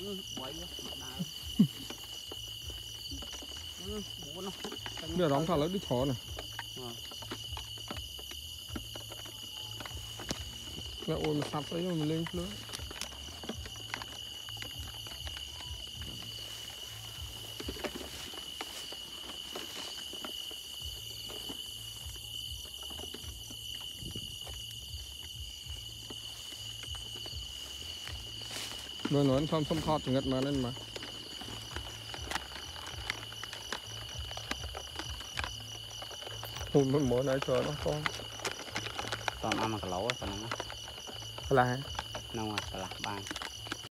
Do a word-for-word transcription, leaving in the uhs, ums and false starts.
Đưa đóng thằng lấy đi chó này. Mẹ ôi mà sắp ấy mà mình lên nữa. Vừa nói xong xong thọt ngật mà nên mà. Hùn một mối này chờ nó con. Toàn ăn mà cả lấu á, toàn ăn á. Là nông à, là bàn